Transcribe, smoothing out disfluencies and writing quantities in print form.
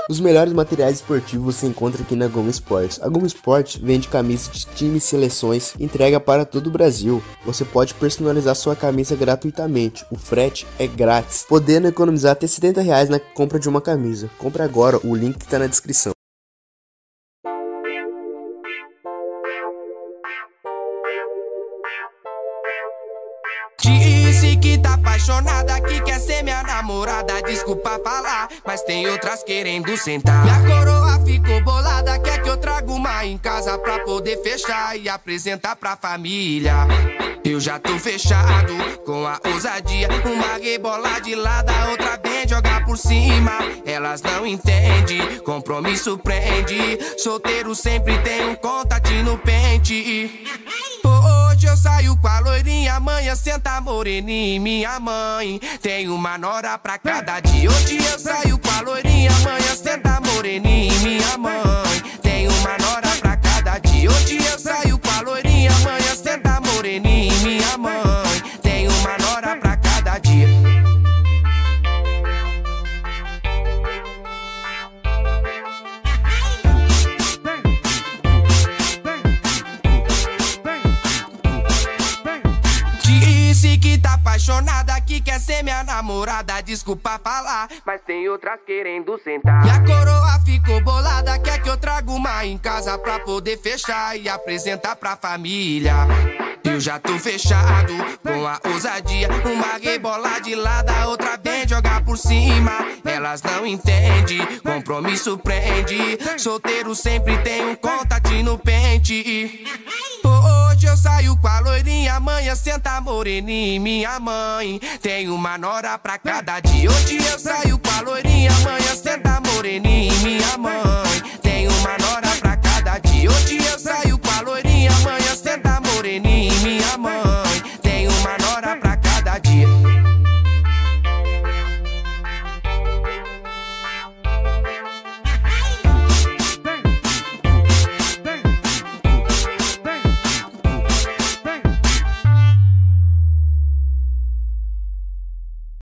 Os melhores materiais esportivos você encontra aqui na Goma Esportes. A Goma Esportes vende camisas de times e seleções, entrega para todo o Brasil. Você pode personalizar sua camisa gratuitamente, o frete é grátis, podendo economizar até R$70 na compra de uma camisa. Compre agora, o link está na descrição. Disse que tá apaixonada, que quer ser minha namorada. Desculpa falar, mas tem outras querendo sentar. Minha coroa ficou bolada, quer que eu traga uma em casa pra poder fechar e apresentar pra família. Eu já tô fechado com a ousadia. Uma rebola de lado, a outra vem jogar por cima. Elas não entendem, compromisso prende. Solteiro sempre tem um contatinho no pente. Hoje eu saio com a loirinha, amanhã senta moreninha, minha mãe. Tem uma nora pra cada dia. Hoje eu saio com a loirinha, amanhã senta moreninha, minha mãe. Tem uma nora pra cada dia. Hoje eu saio com a loirinha, amanhã senta moreninha, minha mãe. Tem uma nora pra cada dia. Disse que tá apaixonada, que quer ser minha namorada. Desculpa falar, mas tem outras querendo sentar. Minha coroa ficou bolada, quer que eu traga uma em casa pra poder fechar e apresentar pra família. Eu já tô fechado com a ousadia. Uma rebola de lado, a outra vem jogar por cima. Elas não entendem, compromisso prende. Solteiro sempre tem um contatinho no pente. Hoje eu saio com a loirinha, amanhã senta moreninha, minha mãe. Tem uma nora pra cada dia. Hoje eu saio com a loirinha, amanhã senta moreninha, minha mãe. Tem uma nora